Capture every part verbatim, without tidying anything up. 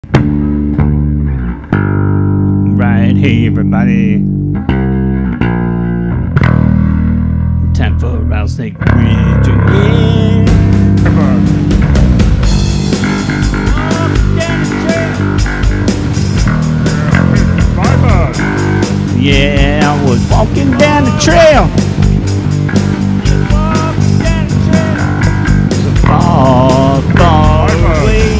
Right, hey everybody. Time for Rattlesnake Bridge again. Yeah, I was walking down the trail. So far, far away.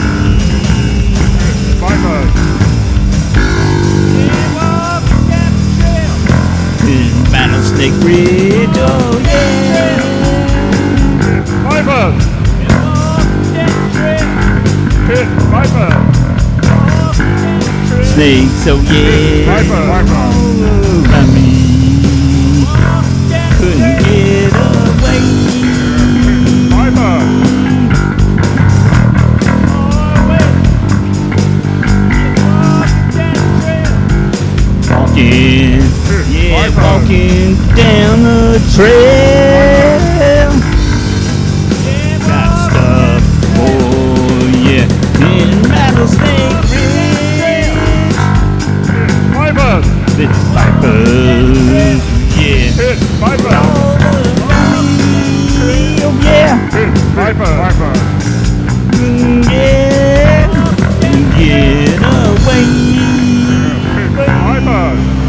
Rattlesnake Bridge, oh yeah. Piper! Hit Piper! Snakes, oh yeah. Piper! Piper! Around me. Couldn't get away. Piper! Walking, yeah, walking down the trail. Got stuff, oh yeah, in Rattlesnake Bridge. Piper! Hit vipers, yeah. Hit Piper! Oh yeah, Hit Piper! Piper! yeah, get away. Hit Piper!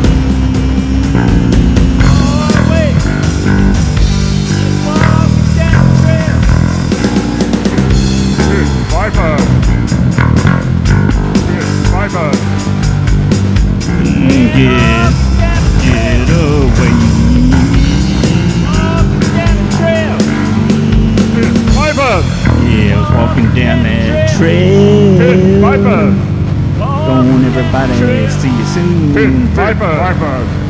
Hit Piper! Hit Piper! Get, get away. Hit Piper! Yeah, I was walking down that trail. Hit Piper! Going everybody, see you soon. Hit Piper! Piper!